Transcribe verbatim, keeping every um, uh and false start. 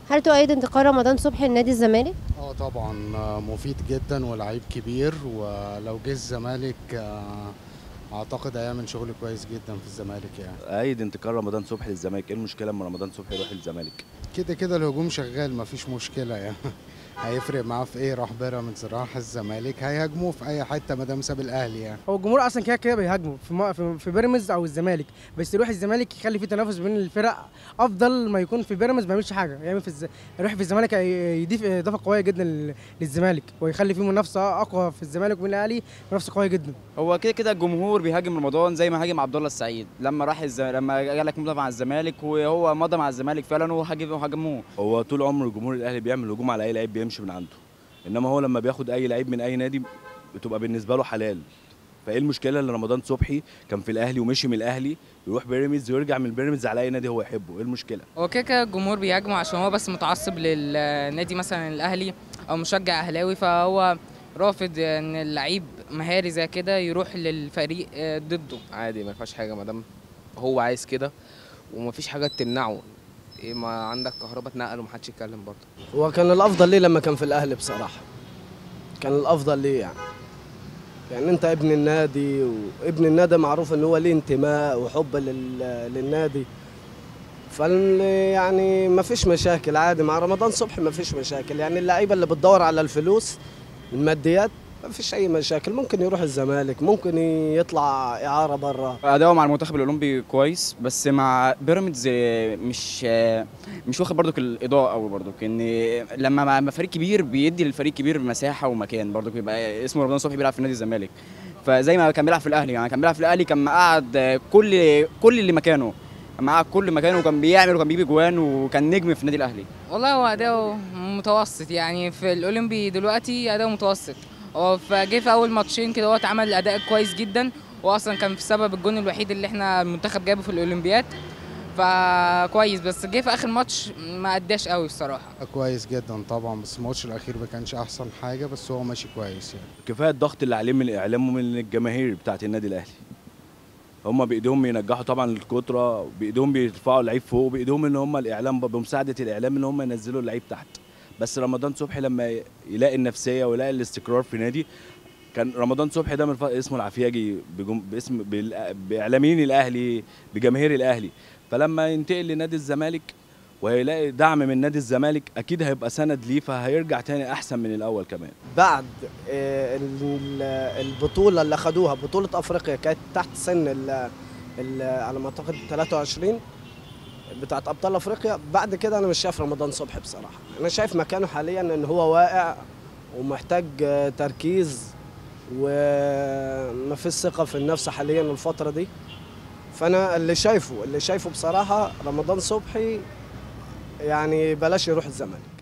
هل تؤيد انتقال رمضان صبحي لنادي الزمالك؟ اه طبعا، آه، مفيد جدا ولعيب كبير، ولو جه الزمالك آه، اعتقد هيعمل شغل كويس جدا في الزمالك يعني. أيد انتقال رمضان صبحي للزمالك، ايه المشكله اما رمضان صبحي يروح للزمالك؟ كده كده الهجوم شغال، مفيش مشكله يعني. هيفرق معاه في ايه؟ راح بيراميدز راح الزمالك، هيهاجموه في اي حته ما دام ساب الاهلي يعني. هو الجمهور اصلا كده كده بيهاجمه في م- في في بيراميدز او الزمالك، بس يروح الزمالك يخلي في تنافس بين الفرق افضل ما يكون في بيراميدز ما يعملش حاجه، يعمل في الز... يروح في الزمالك هي- يضيف اضافه قويه جدا لل- للزمالك، ويخلي في منافسه اقوى في الزمالك وبين الاهلي، منافسه قويه جدا. هو كده كده الجمهور بيهاجم رمضان زي ما هاجم عبد الله السعيد لما راح الز... لما جالك مضى مع الزمالك، وهو مضى مع الزمالك فعلا وهاجم وهاجموه. هو طول عمر جمهور الاهلي بيعمل هجوم على اي لعيب بيمشي من عنده، انما هو لما بياخد اي لعيب من اي نادي بتبقى بالنسبه له حلال. فايه المشكله اللي رمضان صبحي كان في الاهلي ومشي من الاهلي يروح بيراميدز ويرجع من بيراميدز على اي نادي هو يحبه؟ ايه المشكله؟ هو كده كده الجمهور بيهاجمه عشان هو بس متعصب للنادي مثلا الاهلي او مشجع اهلاوي، فهو رافض ان اللعيب مهاري زي كده يروح للفريق آه، ضده. عادي ما فيهاش حاجه ما دام هو عايز كده، وما فيش حاجه تمنعه. إيه، ما عندك كهرباء اتنقل ومحدش يتكلم برضه. هو كان الافضل ليه لما كان في الاهلي بصراحه، كان الافضل ليه يعني. يعني انت ابن النادي، وابن النادي معروف ان هو ليه انتماء وحب لل... للنادي، فال يعني ما فيش مشاكل عادي مع رمضان صبحي، ما فيش مشاكل. يعني اللعيبه اللي بتدور على الفلوس الماديات ما فيش اي مشاكل، ممكن يروح الزمالك، ممكن يطلع اعاره بره. اداؤه مع المنتخب الاولمبي كويس، بس مع بيراميدز مش مش واخد برضك الاضاءه قوي برضك، ان لما مع فريق كبير بيدي للفريق كبير مساحه ومكان، برضك بيبقى اسمه رمضان صبحي بيلعب في نادي الزمالك، فزي ما كان بيلعب في الاهلي يعني كان بيلعب في الاهلي كان مقعد كل كل اللي مكانه، معاه كل مكانه وكان بيعمل وكان بيجيب جوان وكان نجم في النادي الاهلي. والله هو اداؤه متوسط يعني في الاولمبي دلوقتي اداؤه متوسط. هو فجه في اول ماتشين كده هو اتعمل اداء كويس جدا، واصلا كان في سبب الجون الوحيد اللي احنا المنتخب جابه في الاولمبياد، فكويس. بس جه في اخر ماتش ما اداش قوي الصراحه. كويس جدا طبعا، بس الماتش الاخير ما كانش احسن حاجه، بس هو ماشي كويس يعني. كفايه الضغط اللي عليه من الاعلام ومن الجماهير بتاعه النادي الاهلي. هم بايديهم ينجحوا طبعا الكتره، بايديهم بيرفعوا اللعيب فوق، بايديهم ان هم الاعلام بمساعده الاعلام ان هم ينزلوا اللعيب تحت. بس رمضان صبحي لما يلاقي النفسيه ويلاقي الاستقرار في نادي، كان رمضان صبحي ده من ف... اسمه العفياجي بجم... باسم بال... باعلاميين الاهلي، بجماهير الاهلي، فلما ينتقل لنادي الزمالك وهيلاقي دعم من نادي الزمالك اكيد هيبقى سند ليه، فهيرجع تاني احسن من الاول كمان. بعد آه، ال- البطوله اللي خدوها، بطوله افريقيا كانت تحت سن ال ال على ما اعتقد ثلاثة وعشرين بتاعت ابطال افريقيا. بعد كده انا مش شايف رمضان صبحي بصراحه، انا شايف مكانه حاليا ان هو واقع ومحتاج آه، تركيز، وما فيش ثقه في النفس حاليا الفتره دي. فانا اللي شايفه اللي شايفه بصراحه رمضان صبحي يعني بلاش يروح الزمالك.